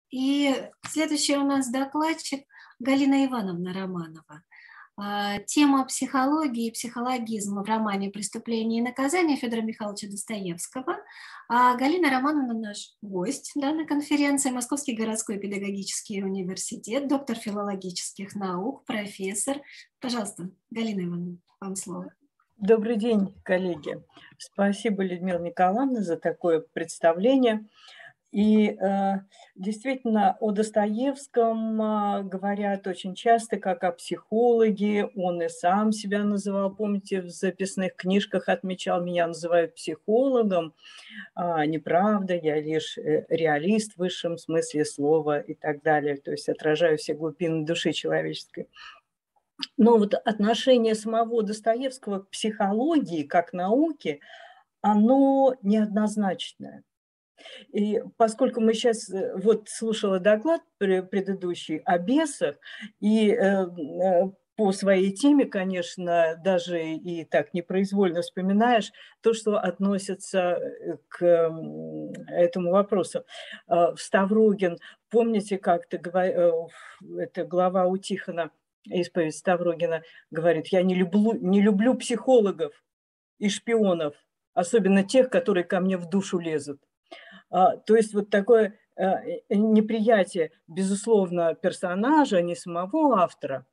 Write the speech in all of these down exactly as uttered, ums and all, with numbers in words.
И следующий у нас докладчик Галина Ивановна Романова. Тема психологии и психологизма в романе «Преступление и наказание» Федора Михайловича Достоевского. А Галина Романовна наш гость данной конференции, Московский городской педагогический университет, доктор филологических наук, профессор. Пожалуйста, Галина Ивановна, вам слово. Добрый день, коллеги. Спасибо, Людмила Николаевна, за такое представление. И э, действительно, о Достоевском э, говорят очень часто, как о психологе. Он и сам себя называл, помните, в записных книжках отмечал, меня называют психологом. А, неправда, я лишь реалист в высшем смысле слова и так далее. То есть отражаю все глубины души человеческой. Но вот отношение самого Достоевского к психологии, как науке, оно неоднозначное. И поскольку мы сейчас, вот слушала доклад предыдущий о бесах, и э, по своей теме, конечно, даже и так непроизвольно вспоминаешь то, что относится к этому вопросу. Ставрогин, помните, как-то это глава у Тихона, исповедь Ставрогина, говорит: я не люблю, не люблю психологов и шпионов, особенно тех, которые ко мне в душу лезут. А, то есть вот такое а, неприятие, безусловно, персонажа, не самого автора,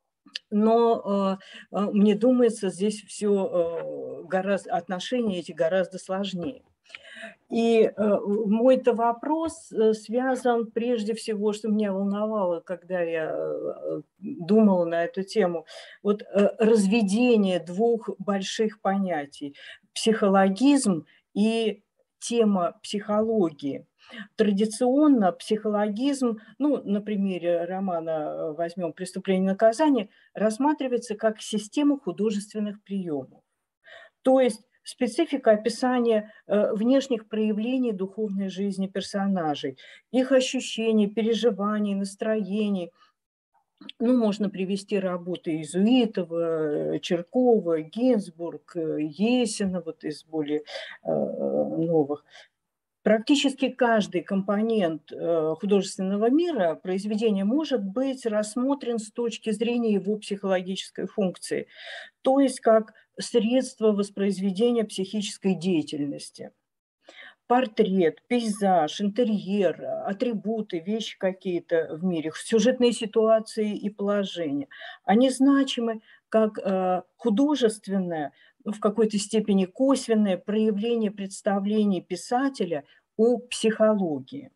но а, мне думается, здесь все а, гораздо, отношения эти гораздо сложнее. И э, мой-то вопрос связан прежде всего, что меня волновало, когда я э, думала на эту тему, вот э, разведение двух больших понятий – психологизм и тема психологии. Традиционно психологизм, ну, на примере романа возьмем «Преступление и наказание», рассматривается как система художественных приемов. То есть специфика описания э, внешних проявлений духовной жизни персонажей, их ощущений, переживаний, настроений. Ну, можно привести работы Иезуитова, Черкова, Гинзбург, Есина, вот из более э, новых. Практически каждый компонент э, художественного мира произведения может быть рассмотрен с точки зрения его психологической функции, то есть как средство воспроизведения психической деятельности. Портрет, пейзаж, интерьер, атрибуты, вещи какие-то в мире, сюжетные ситуации и положения, они значимы как э, художественное, в какой-то степени косвенное проявление представлений писателя о психологии.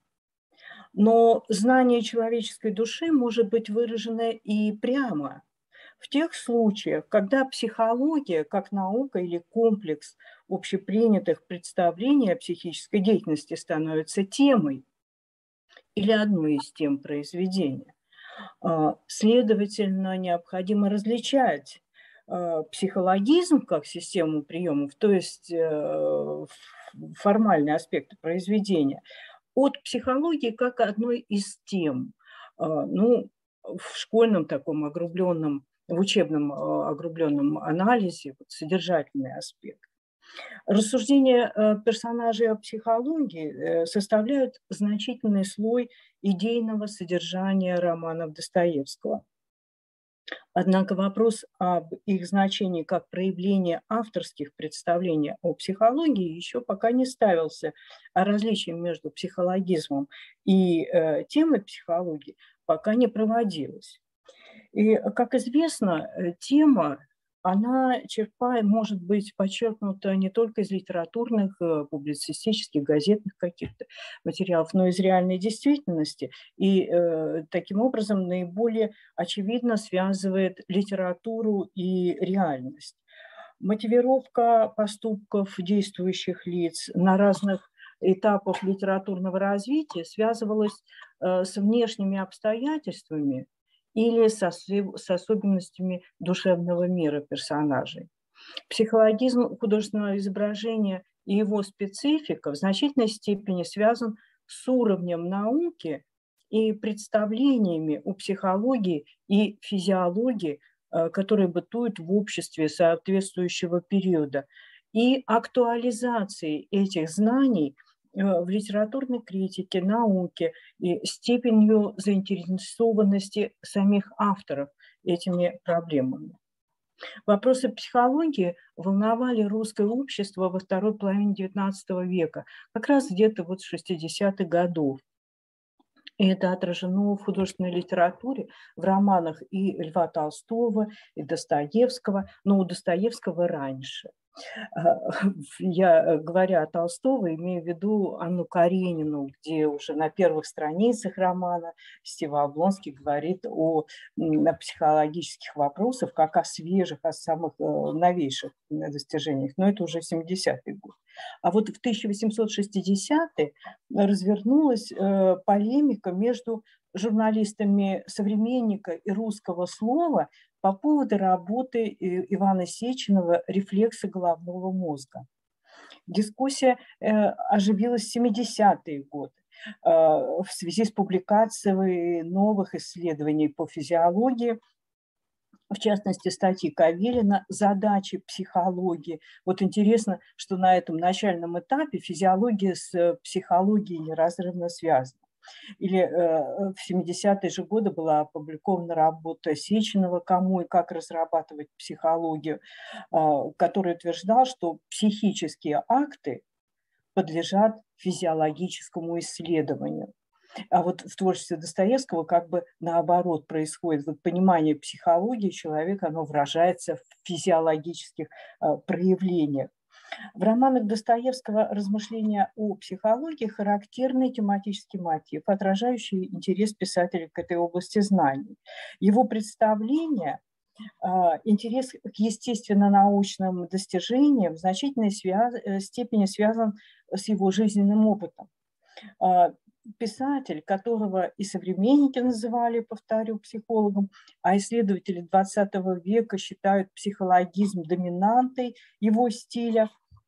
Но знание человеческой души может быть выражено и прямо. В тех случаях, когда психология, как наука или комплекс общепринятых представлений о психической деятельности становится темой или одной из тем произведения. Следовательно, необходимо различать психологизм как систему приемов, то есть формальные аспекты произведения, от психологии как одной из тем. Ну, в школьном таком огрубленном, в учебном огрубленном анализе вот, содержательный аспект. Рассуждения персонажей о психологии составляют значительный слой идейного содержания романов Достоевского. Однако вопрос об их значении как проявление авторских представлений о психологии еще пока не ставился, а различие между психологизмом и э, темой психологии пока не проводилось. И, как известно, тема, она черпает, может быть подчеркнута не только из литературных, публицистических, газетных каких-то материалов, но и из реальной действительности. И э, таким образом наиболее очевидно связывает литературу и реальность. Мотивировка поступков действующих лиц на разных этапах литературного развития связывалась э, с внешними обстоятельствами или с, с особенностями душевного мира персонажей. Психологизм художественного изображения и его специфика в значительной степени связан с уровнем науки и представлениями о психологии и физиологии, которые бытуют в обществе соответствующего периода, и актуализацией этих знаний в литературной критике, науке и степенью заинтересованности самих авторов этими проблемами. Вопросы психологии волновали русское общество во второй половине девятнадцатого века, как раз где-то вот с шестидесятых годов. И это отражено в художественной литературе, в романах и Льва Толстого, и Достоевского, но у Достоевского раньше. Я, говоря о Толстого, имею в виду Анну Каренину, где уже на первых страницах романа Стива Облонский говорит о, о психологических вопросах, как о свежих, о самых новейших достижениях. Но это уже семидесятый год. А вот в тысяча восемьсот шестидесятые развернулась полемика между журналистами «Современника» и «Русского слова» по поводу работы Ивана Сеченова «Рефлексы головного мозга». Дискуссия оживилась в семидесятые годы в связи с публикацией новых исследований по физиологии, в частности, статьи Кавелина «Задачи психологии». Вот интересно, что на этом начальном этапе физиология с психологией неразрывно связана. Или э, в семидесятые же годы была опубликована работа Сеченова «Кому и как разрабатывать психологию», э, который утверждал, что психические акты подлежат физиологическому исследованию. А вот в творчестве Достоевского как бы наоборот происходит. Вот понимание психологии человека, оно выражается в физиологических э, проявлениях. В романах Достоевского размышления о психологии характерный тематический мотив, отражающий интерес писателя к этой области знаний. Его представление, интерес к естественно-научным достижениям в значительной связ... степени связан с его жизненным опытом. Писатель, которого и современники называли, повторю, психологом, а исследователи двадцатого века считают психологизм доминантой его стиля,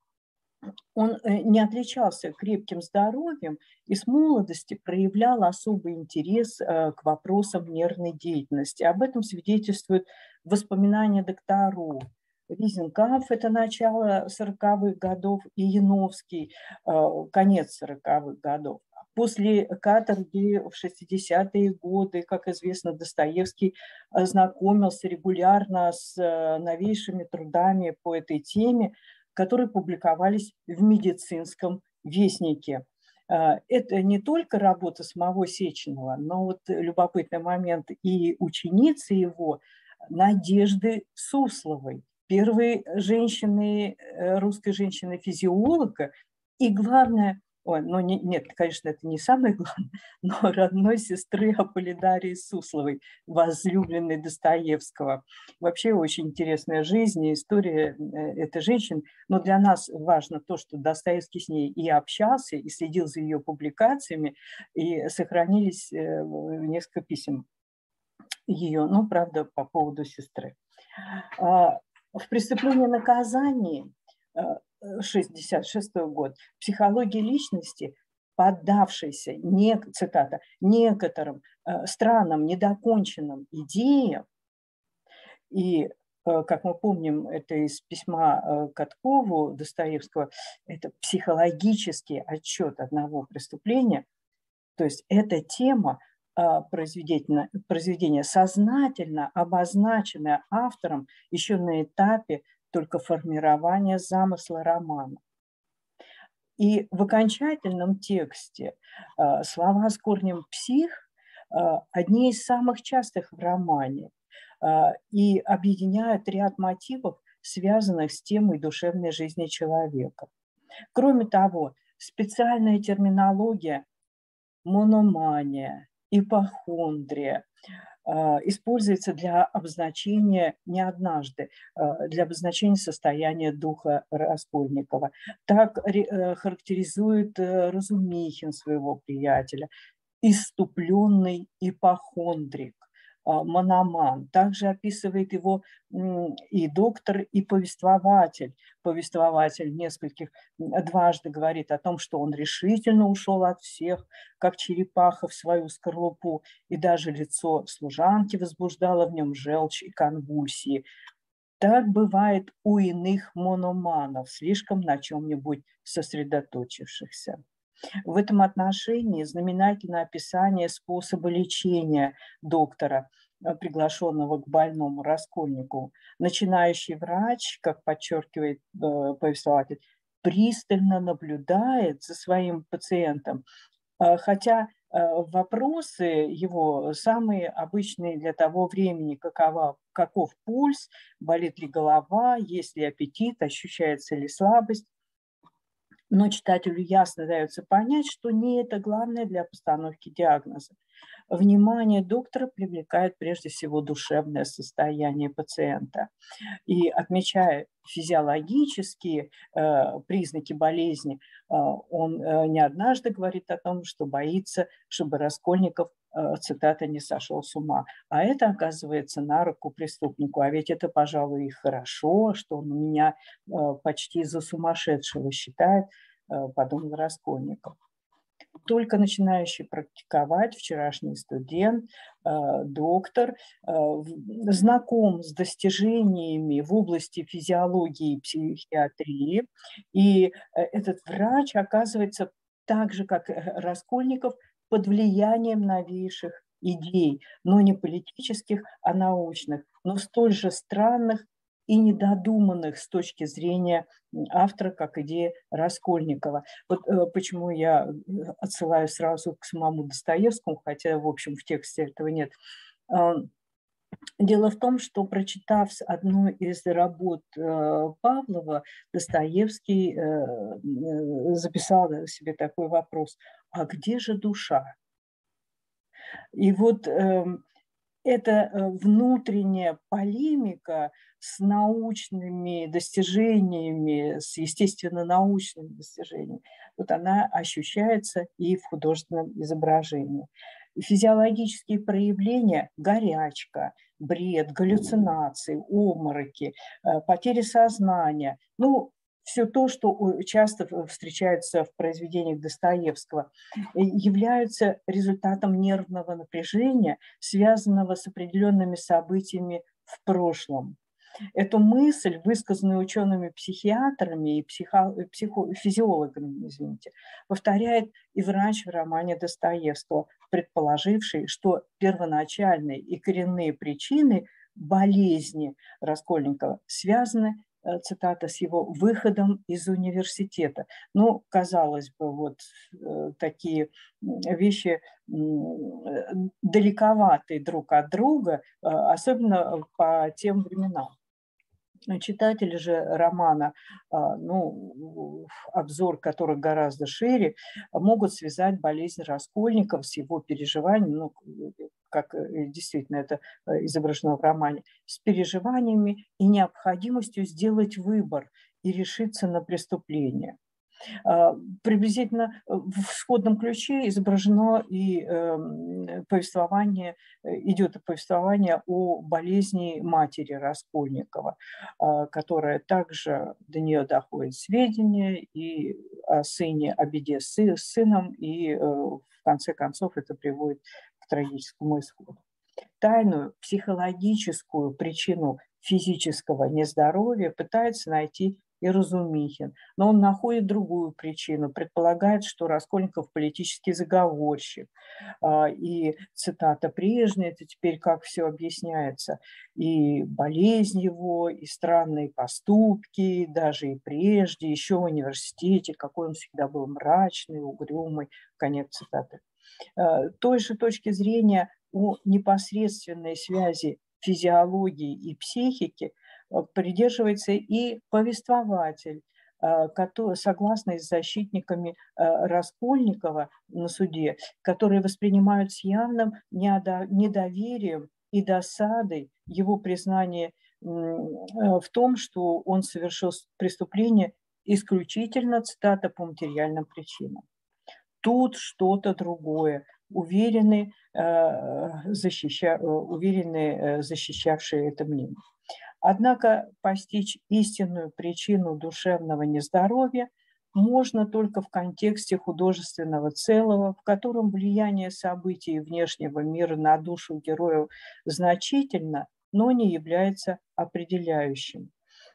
он не отличался крепким здоровьем и с молодости проявлял особый интерес к вопросам нервной деятельности. Об этом свидетельствуют воспоминания докторов. Ризенкамф – это начало сороковых годов, и Яновский – конец сороковых годов. После каторги в шестидесятые годы, как известно, Достоевский знакомился регулярно с новейшими трудами по этой теме, которые публиковались в медицинском вестнике. Это не только работа самого Сеченова, но вот любопытный момент и ученицы его Надежды Сусловой, первой женщины, русской женщины-физиолога, и главное, ой, ну не, нет, конечно, это не самое главное, но родной сестры Аполлинарии Сусловой, возлюбленной Достоевского. Вообще очень интересная жизнь и история этой женщины. Но для нас важно то, что Достоевский с ней и общался, и следил за ее публикациями, и сохранились несколько писем ее, ну, правда, по поводу сестры. В «Преступлении и наказании» шестьдесят шестой год психология личности, поддавшейся, не, цитата, некоторым э, странным, недоконченным идеям, и, э, как мы помним, это из письма э, Каткову Достоевского, это психологический отчет одного преступления, то есть эта тема э, произведения, произведения сознательно обозначенная автором еще на этапе только формирования замысла романа. И в окончательном тексте э, слова с корнем «псих» э, одни из самых частых в романе э, и объединяют ряд мотивов, связанных с темой душевной жизни человека. Кроме того, специальная терминология мономания, ипохондрия используется для обозначения не однажды, для обозначения состояния духа Раскольникова. Так характеризует Разумихин своего приятеля: иступленный ипохондрик, мономан. Также описывает его и доктор, и повествователь. Повествователь нескольких дважды говорит о том, что он решительно ушел от всех, как черепаха в свою скорлупу, и даже лицо служанки возбуждало в нем желчь и конвульсии. Так бывает у иных мономанов, слишком на чем-нибудь сосредоточившихся. В этом отношении знаменательно описание способа лечения доктора, приглашенного к больному Раскольникову. Начинающий врач, как подчеркивает э, повествователь, пристально наблюдает за своим пациентом, э, хотя э, вопросы его самые обычные для того времени: какова, каков пульс, болит ли голова, есть ли аппетит, ощущается ли слабость. Но читателю ясно дается понять, что не это главное для постановки диагноза. Внимание доктора привлекает прежде всего душевное состояние пациента. И отмечая физиологические э, признаки болезни, э, он э, не однажды говорит о том, что боится, чтобы Раскольников, э, цитата, не сошел с ума. А это оказывается на руку преступнику. А ведь это, пожалуй, и хорошо, что он меня э, почти за сумасшедшего считает, э, подумал Раскольников. Только начинающий практиковать вчерашний студент, э, доктор, э, знаком с достижениями в области физиологии и психиатрии. И э, этот врач оказывается так же, как Раскольников, под влиянием новейших идей, но не политических, а научных, но столь же странных и недодуманных с точки зрения автора, как идея Раскольникова. Вот э, почему я отсылаю сразу к самому Достоевскому, хотя, в общем, в тексте этого нет. Э, дело в том, что, прочитав одну из работ э, Павлова, Достоевский э, записал себе такой вопрос: а где же душа? И вот э, эта внутренняя полемика с научными достижениями, с естественно-научными достижениями, вот она ощущается и в художественном изображении. Физиологические проявления – горячка, бред, галлюцинации, обмороки, потери сознания. Ну, все то, что часто встречается в произведениях Достоевского, являются результатом нервного напряжения, связанного с определенными событиями в прошлом. Эту мысль, высказанную учеными-психиатрами и психо, психо, физиологами, извините, повторяет и врач в романе Достоевского, предположивший, что первоначальные и коренные причины болезни Раскольникова связаны, цитата, с его выходом из университета. Ну, казалось бы, вот э, такие вещи э, далековаты друг от друга, э, особенно по тем временам. Читатели же романа, ну, обзор которых гораздо шире, могут связать болезнь Раскольникова с его переживаниями, ну, как действительно это изображено в романе, с переживаниями и необходимостью сделать выбор и решиться на преступление. Приблизительно в сходном ключе изображено и повествование, идет повествование о болезни матери Раскольникова, которая также до нее доходит сведения и о сыне, о беде с сыном, и в конце концов это приводит к трагическому исходу. Тайную психологическую причину физического нездоровья пытается найти и Разумихин, но он находит другую причину, предполагает, что Раскольников политический заговорщик. И, цитата, «прежняя, это теперь как все объясняется, и болезнь его, и странные поступки, даже и прежде, еще в университете, какой он всегда был мрачный, угрюмый», конец цитаты. Той же точки зрения о непосредственной связи физиологии и психики придерживается и повествователь, который, согласно с защитниками Раскольникова на суде, которые воспринимают с явным недоверием и досадой его признание в том, что он совершил преступление исключительно, цитата, по материальным причинам. Тут что-то другое, уверенные, защища, уверенные защищавшие это мнение. Однако постичь истинную причину душевного нездоровья можно только в контексте художественного целого, в котором влияние событий внешнего мира на душу героев значительно, но не является определяющим.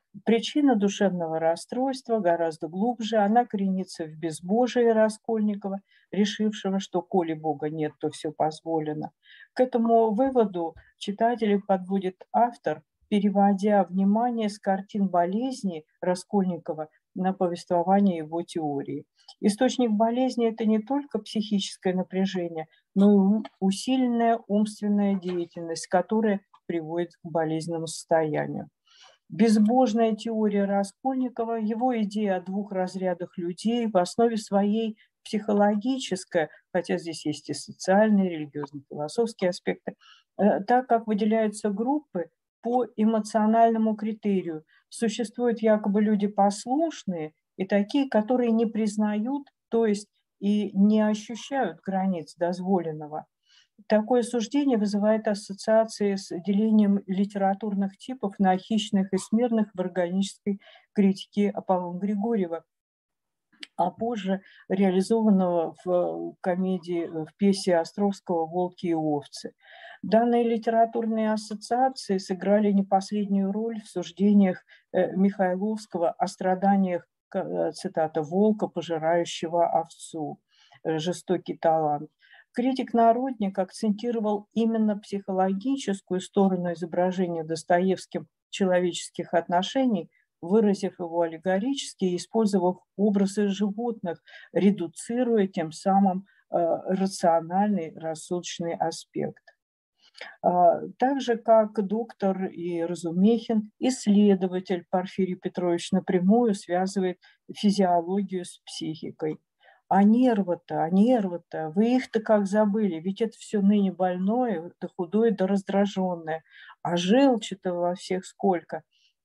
Причина душевного расстройства гораздо глубже, она коренится в безбожии Раскольникова, решившего, что коли Бога нет, то все позволено. К этому выводу читатели подводит автор, переводя внимание с картин болезни Раскольникова на повествование его теории. Источник болезни – это не только психическое напряжение, но и усиленная умственная деятельность, которая приводит к болезненному состоянию. Безбожная теория Раскольникова, его идея о двух разрядах людей в основе своей психологическая, хотя здесь есть и социальные, религиозные, философские аспекты, так как выделяются группы по эмоциональному критерию. Существуют якобы люди послушные и такие, которые не признают, то есть и не ощущают границ дозволенного. Такое суждение вызывает ассоциации с делением литературных типов на хищных и смирных в органической критике Аполлона Григорьева, а позже реализованного в комедии, в пьесе Островского «Волки и овцы». Данные литературные ассоциации сыграли не последнюю роль в суждениях Михайловского о страданиях, цитата, «волка, пожирающего овцу», жестокий талант. Критик-народник акцентировал именно психологическую сторону изображения Достоевским человеческих отношений, выразив его аллегорически и использовав образы животных, редуцируя тем самым э, рациональный, рассудочный аспект. А, так же, как доктор и Разумихин, исследователь Порфирий Петрович напрямую связывает физиологию с психикой. А нервы-то, а нервы-то, вы их-то как забыли, ведь это все ныне больное, да худое, да раздраженное, а желчи-то во всех сколько.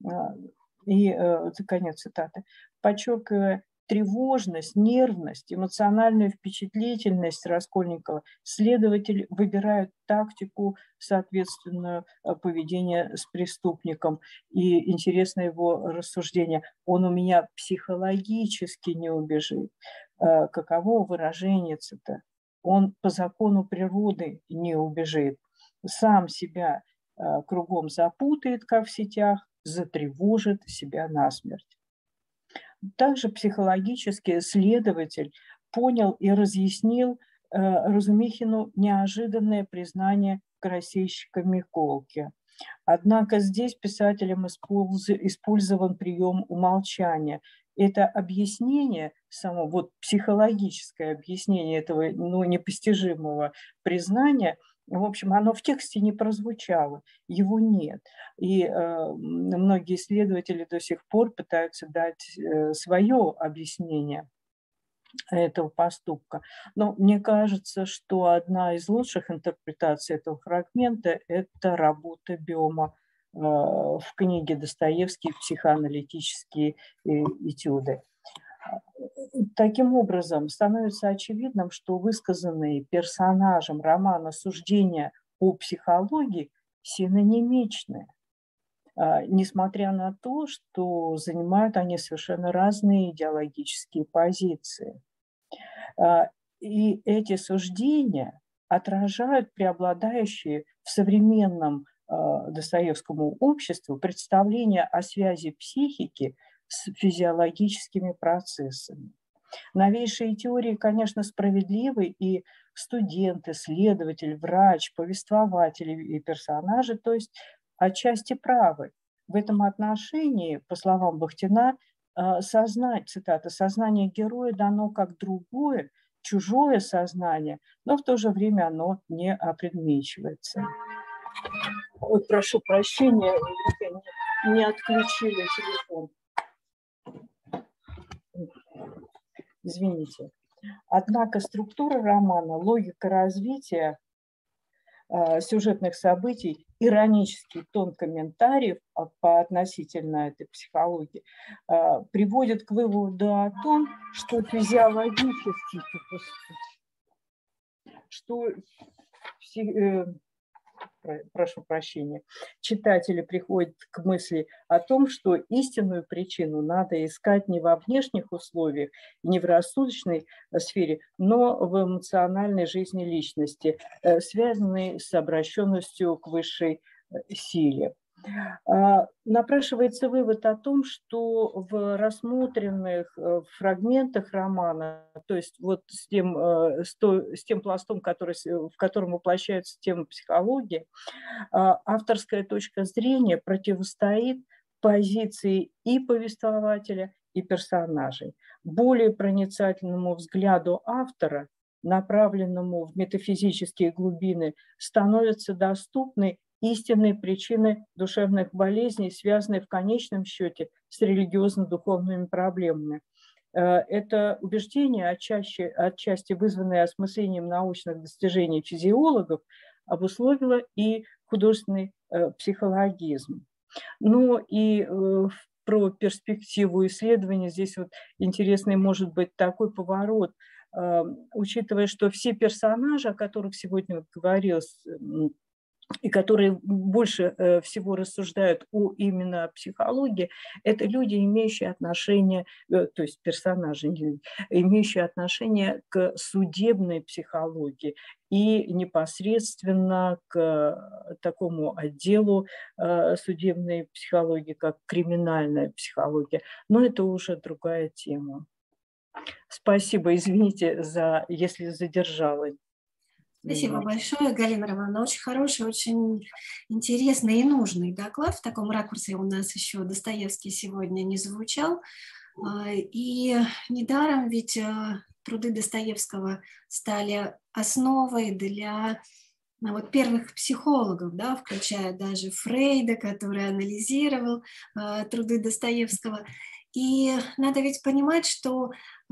И, это конец цитаты, подчеркивая тревожность, нервность, эмоциональную впечатлительность Раскольникова, следователь выбирает тактику, соответственную поведения с преступником. И интересно его рассуждение: он у меня психологически не убежит. Каково выражение-то? Он по закону природы не убежит. Сам себя кругом запутает, как в сетях, затревожит себя насмерть. Также психологически следователь понял и разъяснил э, Разумихину неожиданное признание красильщика Миколки. Однако здесь писателем использован прием умолчания. Это объяснение, само вот психологическое объяснение этого ну, непостижимого признания, в общем, оно в тексте не прозвучало, его нет. И э, многие исследователи до сих пор пытаются дать э, свое объяснение этого поступка. Но мне кажется, что одна из лучших интерпретаций этого фрагмента – это работа Бёма э, в книге Достоевский «Психоаналитические этюды». Таким образом, становится очевидным, что высказанные персонажем романа суждения о психологии синонимичны, несмотря на то, что занимают они совершенно разные идеологические позиции. И эти суждения отражают преобладающие в современном Достоевскому обществу представления о связи психики с физиологическими процессами. Новейшие теории, конечно, справедливы, и студент, исследователь, врач, повествователь и персонажи, то есть отчасти правы. В этом отношении, по словам Бахтина, сознание, цитата, «сознание героя дано как другое, чужое сознание, но в то же время оно не опредмечивается». Вот, прошу прощения, не отключили телефон. Извините. Однако структура романа, логика развития э, сюжетных событий, иронический тон комментариев по относительно этой психологии э, приводит к выводу о том, что физиологически, что э, прошу прощения, читатели приходят к мысли о том, что истинную причину надо искать не во внешних условиях, не в рассудочной сфере, но в эмоциональной жизни личности, связанной с обращенностью к высшей силе. Напрашивается вывод о том, что в рассмотренных фрагментах романа, то есть вот с тем, с то, с тем пластом, который, в котором воплощается тема психологии, авторская точка зрения противостоит позиции и повествователя, и персонажей. Более проницательному взгляду автора, направленному в метафизические глубины, становятся доступны истинные причины душевных болезней, связанные в конечном счете с религиозно-духовными проблемами. Это убеждение, отчасти, отчасти вызванное осмыслением научных достижений физиологов, обусловило и художественный психологизм. Ну и про перспективу исследования здесь вот интересный может быть такой поворот, учитывая, что все персонажи, о которых сегодня вот говорилось, и которые больше всего рассуждают о именно психологии, это люди, имеющие отношение, то есть персонажи, имеющие отношение к судебной психологии и непосредственно к такому отделу судебной психологии, как криминальная психология. Но это уже другая тема. Спасибо, извините, за, если задержала. Спасибо большое, Галина Романовна. Очень хороший, очень интересный и нужный доклад. В таком ракурсе у нас еще Достоевский сегодня не звучал. И недаром ведь труды Достоевского стали основой для вот первых психологов, да, включая даже Фрейда, который анализировал труды Достоевского. И надо ведь понимать, что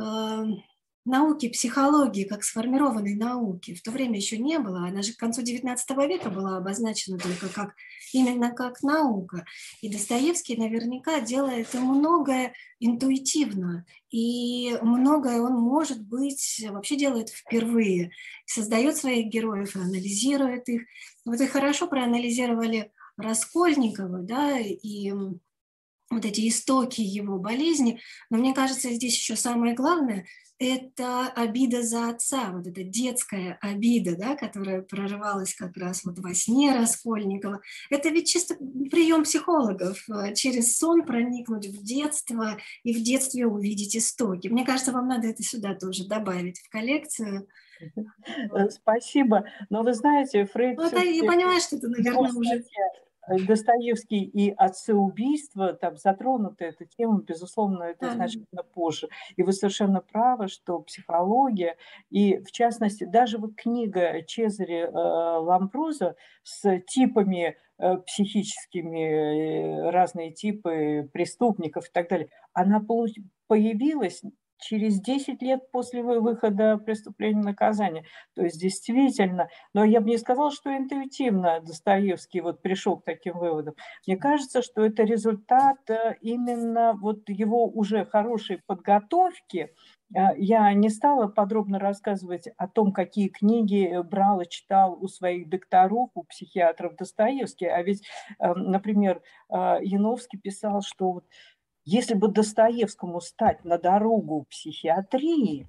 науки психологии, как сформированной науки, в то время еще не было. Она же к концу девятнадцатого века была обозначена только как, именно как наука. И Достоевский наверняка делает многое интуитивно. И многое он, может быть, вообще делает впервые. Создает своих героев, анализирует их. Вот и хорошо проанализировали Раскольникова, да, и вот эти истоки его болезни. Но мне кажется, здесь еще самое главное – это обида за отца, вот эта детская обида, да, которая прорывалась как раз вот во сне Раскольникова. Это ведь чисто прием психологов, через сон проникнуть в детство и в детстве увидеть истоки. Мне кажется, вам надо это сюда тоже добавить в коллекцию. Спасибо. Но вы знаете, Фрейд... Ну, это, я понимаю, что это, наверное, уже... Достоевский и отцы убийства, там затронута эта тема, безусловно, это значительно позже. И вы совершенно правы, что психология, и в частности, даже вот книга Чезаре Ламброзо с типами психическими, разные типы преступников и так далее, она появилась через десять лет после выхода «Преступления и наказания». То есть действительно, но я бы не сказала, что интуитивно Достоевский вот пришел к таким выводам. Мне кажется, что это результат именно вот его уже хорошей подготовки. Я не стала подробно рассказывать о том, какие книги брал и читал у своих докторов, у психиатров Достоевский. А ведь, например, Яновский писал, что если бы Достоевскому стать на дорогу психиатрии,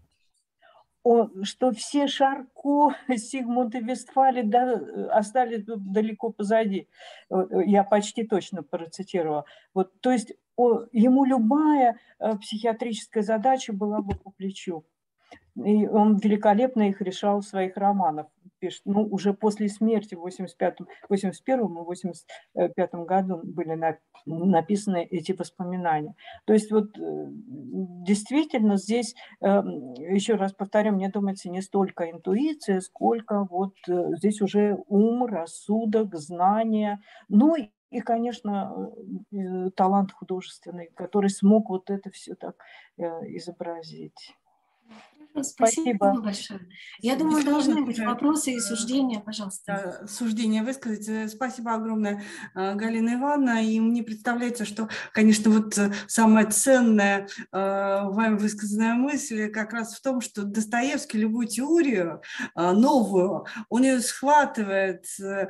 он, что все Шарко, Сигмунд и Вестфали да, остались далеко позади. Я почти точно процитировала. Вот, то есть о, ему любая психиатрическая задача была бы по плечу. И он великолепно их решал в своих романах. Пишет, ну, уже после смерти в восемьдесят пятом, восемьдесят первом и восемьдесят пятом году были написаны эти воспоминания. То есть вот действительно здесь, еще раз повторю, мне думается, не столько интуиция, сколько вот здесь уже ум, рассудок, знания, ну и И, конечно, талант художественный, который смог вот это все так изобразить. Спасибо, Спасибо большое. Я думаю, должны быть вопросы и суждения, пожалуйста. Суждения высказать. Спасибо огромное, Галина Ивановна. И мне представляется, что, конечно, вот самая ценная вами высказанная мысль как раз в том, что Достоевский любую теорию новую, он ее схватывает,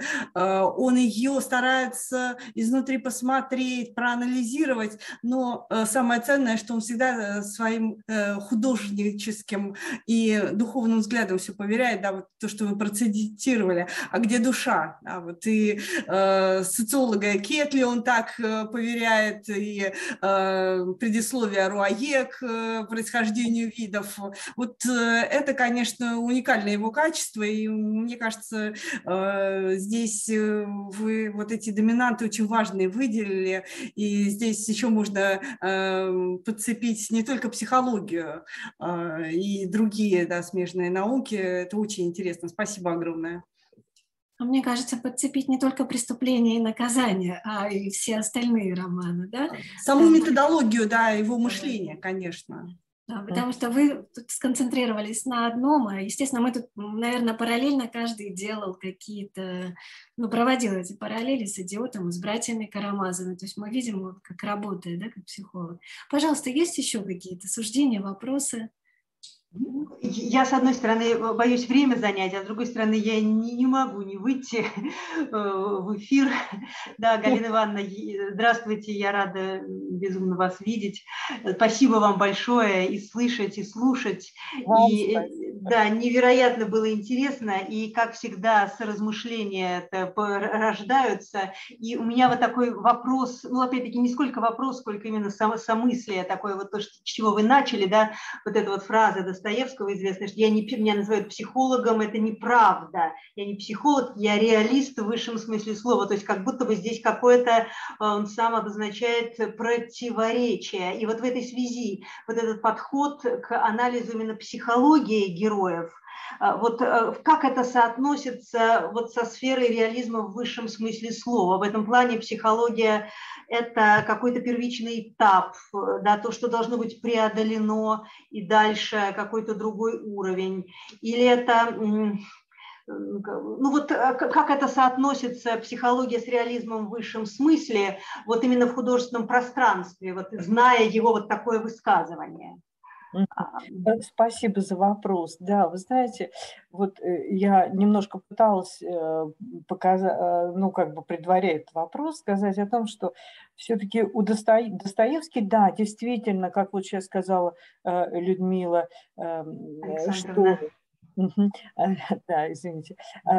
он ее старается изнутри посмотреть, проанализировать, но самое ценное, что он всегда своим художественным логическим и духовным взглядом все поверяет, да, вот то, что вы процитировали, а где душа, да, вот и э, социолога Кетли он так э, поверяет, и э, предисловие Руае к э, происхождению видов, вот э, это, конечно, уникальное его качество, и мне кажется, э, здесь вы вот эти доминанты очень важные выделили, и здесь еще можно э, подцепить не только психологию э, и другие, да, смежные науки. Это очень интересно. Спасибо огромное. Мне кажется, подцепить не только «Преступление и наказание», а и все остальные романы, да? Саму методологию, да, его мышления, конечно. Да, потому что вы тут сконцентрировались на одном, а, естественно, мы тут, наверное, параллельно каждый делал какие-то, ну, проводил эти параллели с «Идиотом» и с «Братьями Карамазовыми». То есть мы видим, вот, как работает, да, как психолог. Пожалуйста, есть еще какие-то суждения, вопросы? Я, с одной стороны, боюсь время занять, а с другой стороны, я не, не могу не выйти в эфир. Да, Галина Ивановна, здравствуйте, я рада безумно вас видеть. Спасибо вам большое и слышать, и слушать. Вам и спасибо. Да, невероятно было интересно, и, как всегда, с размышления рождаются. И у меня вот такой вопрос, ну, опять-таки, не сколько вопрос, сколько именно самомыслие, такое вот то, с чего вы начали, да, вот эта вот фраза Достоевского известная, что я не, меня называют психологом, это неправда. Я не психолог, я реалист в высшем смысле слова. То есть как будто бы здесь какое-то, он сам обозначает противоречие. И вот в этой связи вот этот подход к анализу именно психологии героев, вот как это соотносится вот со сферой реализма в высшем смысле слова? В этом плане психология – это какой-то первичный этап, да, то, что должно быть преодолено, и дальше какой-то другой уровень. Или это… Ну вот как это соотносится, психология с реализмом в высшем смысле, вот именно в художественном пространстве, вот зная его вот такое высказывание? Спасибо за вопрос. Да, вы знаете, вот я немножко пыталась показать, ну, как бы предваряя этот вопрос, сказать о том, что все-таки у Досто... Достоевский, да, действительно, как вот сейчас сказала Людмила, что… Да, извините.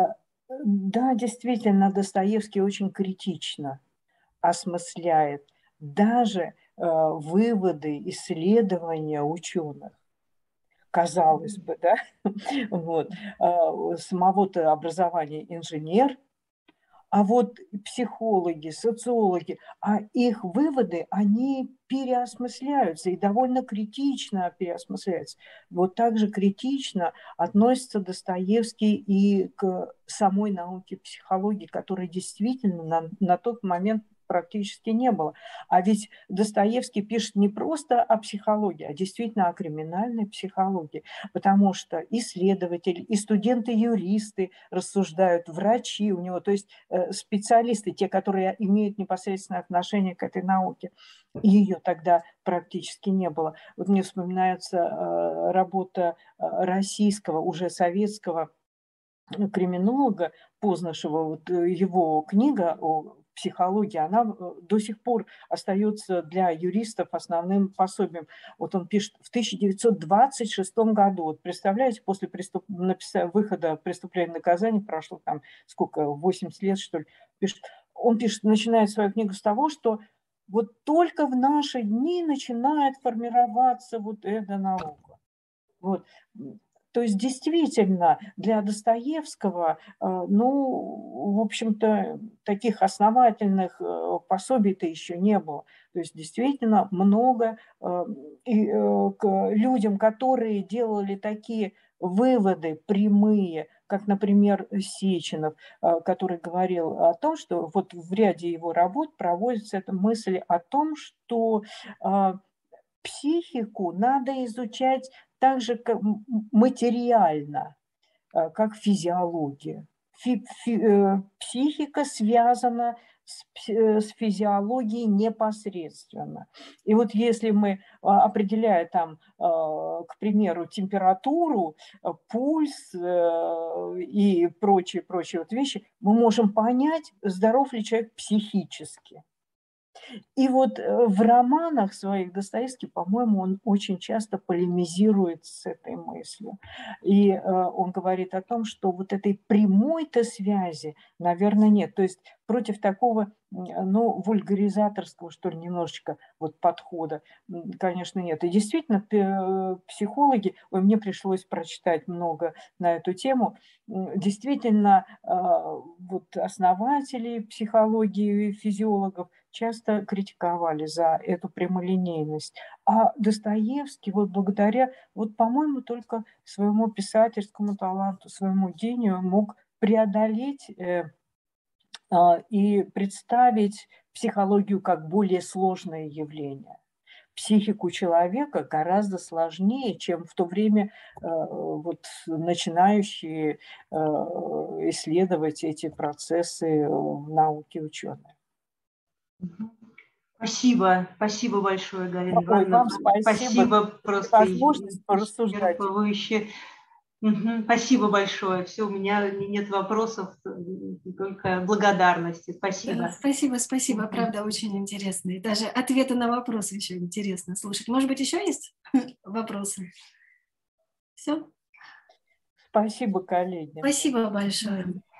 Да, действительно, Достоевский очень критично осмысляет даже выводы, исследования ученых. Казалось бы, да, вот, самого-то образования инженер, а вот психологи, социологи, а их выводы, они переосмысляются и довольно критично переосмысляются. Вот так же критично относится Достоевский и к самой науке психологии, которая действительно на, на тот момент практически не было. А ведь Достоевский пишет не просто о психологии, а действительно о криминальной психологии, потому что исследователи, и студенты-юристы рассуждают, врачи у него, то есть специалисты, те, которые имеют непосредственное отношение к этой науке. Ее тогда практически не было. Вот мне вспоминается работа российского, уже советского криминолога Познашева, вот его книга о психологии, она до сих пор остается для юристов основным пособием. Вот он пишет, в тысяча девятьсот двадцать шестом году, вот представляете, после преступ... выхода «Преступления и наказания» прошло там сколько, восемьдесят лет, что ли, пишет, он пишет, начинает свою книгу с того, что вот только в наши дни начинает формироваться вот эта наука. Вот. То есть действительно для Достоевского, ну, в общем-то, таких основательных пособий-то еще не было. То есть действительно много и к людям, которые делали такие выводы прямые, как, например, Сеченов, который говорил о том, что вот в ряде его работ проводится эта мысль о том, что психику надо изучать так же как материально, как физиология. Фи, фи, психика связана с, с физиологией непосредственно. И вот если мы, определяя там, к примеру, температуру, пульс и прочие, прочие вот вещи, мы можем понять, здоров ли человек психически. И вот в романах своих Достоевский, по-моему, он очень часто полемизирует с этой мыслью. И э, он говорит о том, что вот этой прямой-то связи, наверное, нет. То есть против такого, ну, вульгаризаторского, что ли, немножечко вот подхода, конечно, нет. И действительно, психологи, ой, мне пришлось прочитать много на эту тему, действительно, вот основатели психологии, физиологов часто критиковали за эту прямолинейность. А Достоевский, вот благодаря, вот, по-моему, только своему писательскому таланту, своему гению мог преодолеть э, э, и представить психологию как более сложное явление. Психику человека гораздо сложнее, чем в то время э, вот, начинающие э, исследовать эти процессы в науке ученые. Спасибо, спасибо большое, Галина Ой, Ивановна. вам спасибо, Спасибо просто возможность порассуждать. исчерпывающе. Угу, спасибо большое. Все, у меня нет вопросов, только благодарности. Спасибо. Да, спасибо, спасибо. Правда, очень интересно. И даже ответы на вопросы еще интересно слушать. Может быть, еще есть вопросы? Все? Спасибо, коллеги. Спасибо большое.